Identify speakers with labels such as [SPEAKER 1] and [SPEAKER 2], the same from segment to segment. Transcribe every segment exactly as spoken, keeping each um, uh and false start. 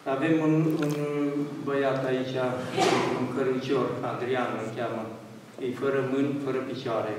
[SPEAKER 1] Avem un, un băiat aici, un cărucior, Adrian îl cheamă. E fără mâini, fără picioare.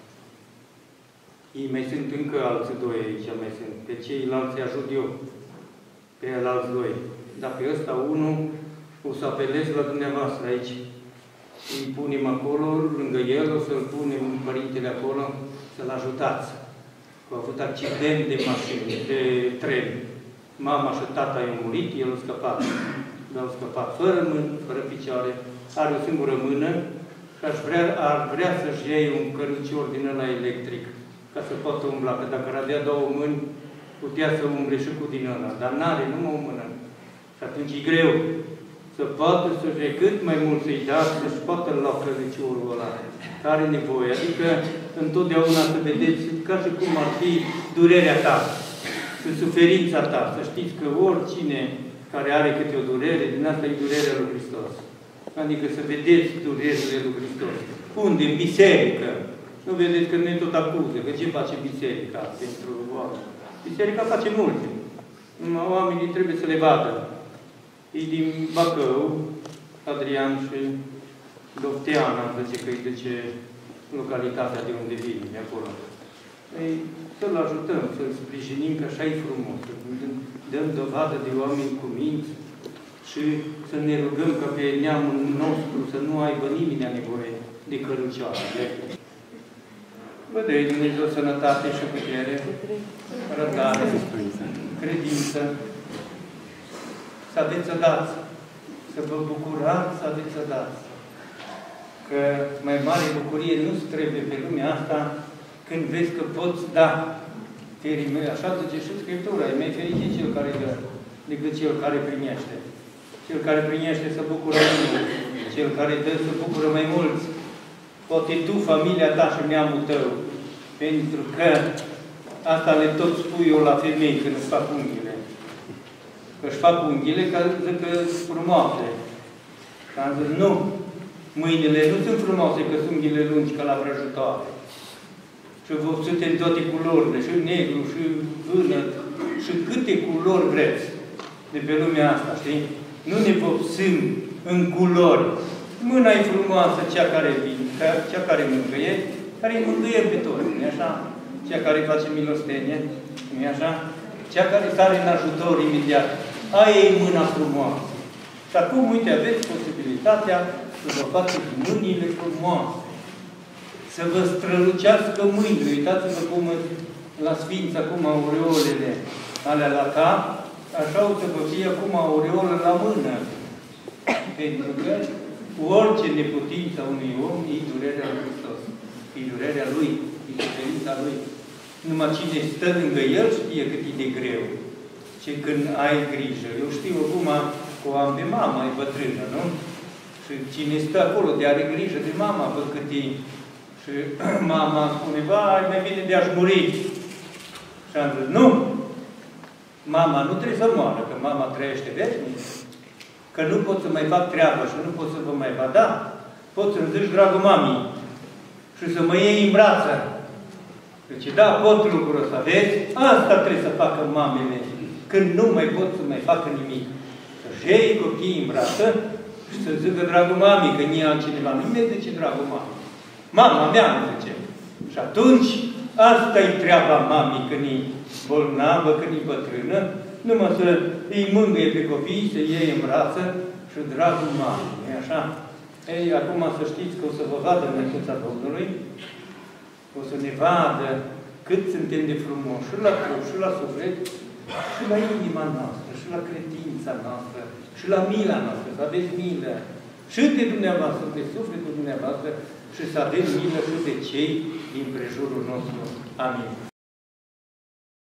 [SPEAKER 1] Ei mai sunt încă alții doi aici, mai sunt. Pe ceilalți ajut eu. Pe el alți doi. Dar pe ăsta, unul, o să apelez la dumneavoastră aici. Îi punem acolo, lângă el, o să-l punem părintele acolo, să-l ajutați. Că a avut accident de mașină, de tren. Mama și tata i-au murit, el a scăpat. L-au scăpat fără mâini, fără picioare. Are o singură mână și aș vrea, ar vrea să-și iei un cărucior din ăla electric, ca să poată umbla. Că dacă ar avea două mâini, putea să umble și cu din ăla. Dar n-are numai o mână. Și atunci e greu să poată să-și cât mai mult să-i dea, să-și poată lua căruciorul ăla. Are nevoie. Adică întotdeauna să vedeți ca și cum ar fi durerea ta și suferința ta. Să știți că oricine care are câte o durere, din asta e durerea lui Hristos. Adică să vedeți durerile lui Hristos. Unde? În biserică. Nu vedeți că ne tot acuză. Că ce face biserica pentru oameni? Biserica face multe. Numai oamenii trebuie să le vadă. E din Bacău, Adrian și Dofteana, zice că îi duce localitatea de unde vine, de acolo. Ei, să-l ajutăm, să-l sprijinim, că așa e frumos. Dăm dovadă de oameni cu minți și să ne rugăm ca pe neamul nostru să nu aibă nimeni nevoie de cărucioară. Vă dă Dumnezeu sănătate și putere, răbdare, credință, să aveți să dați, să vă bucurați, să aveți să dați. Că mai mare bucurie nu-ți trebuie pe lumea asta când vezi că poți da. Așa zice și Scriptura, e mai fericit cel care dă decât cel care primește. Cel care primește să bucură mai mult, cel care dă să bucură mai mulți. Poate tu, familia ta și neamul tău, pentru că asta le tot spui eu la femei când îți fac unghiile. Că își fac unghiile ca zic că sunt frumoase. Și am zis, nu, mâinile nu sunt frumoase că sunt unghiile lungi ca la vrăjitoare. Și vopsute în toate culorile, și negru, și vânăt, și câte culori vreți de pe lumea asta, știi? Nu ne vopsim în culori. Mâna e frumoasă, cea care vine, cea care mângâie, care îi mângâie pe toți, nu-i așa? Cea care face milostenie, nu-i așa? Cea care sare în ajutor imediat. Aia e mâna frumoasă. Și acum, uite, aveți posibilitatea să vă faceți mâinile frumoase. Să vă strălucească mâinile. Uitați-vă cum la Sfinți acum aureolele alea la cap, așa o să vă fie acum aureolă la mână. Pentru că orice neputință a unui om e durerea lui Hristos. E durerea lui, e suferința lui. Numai cine stă lângă el știe cât e de greu. Și când ai grijă. Eu știu acum că o am pe mama, e bătrână, nu? Și cine stă acolo de are grijă de mama, văd cât e. Și mama spune, vai, mai bine de a-și muri. Și am zis, nu! Mama nu trebuie să moară, că mama trăiește veșnic. Că nu pot să mai fac treabă și nu pot să vă mai va da. Pot să-mi zici, dragul mamii, și să mă iei în brață. Deci, da, pot lucrul ăsta, vezi? Asta trebuie să facă mamele, când nu mai pot să mai facă nimic. Să-și iei copiii în brață și să zică, dragul mamii, că nu e altcineva. Nu mi zice, dragul mamii. Mama mea, îmi zice. Și atunci, asta-i treaba mamii, când e bolnavă, când e bătrână, numai să îi mângâie pe copii, să iei în brață și dragul mamii. Nu-i așa? Ei, acum să știți că o să vă vadă Măicuța Domnului, o să ne vadă cât suntem de frumoși, și la trup, și la suflet, și la inima noastră, și la credința noastră, și la mila noastră, să aveți milă și de dumneavoastră, de sufletul dumneavoastră, și să aveți milă și de cei din prejurul nostru. Amin.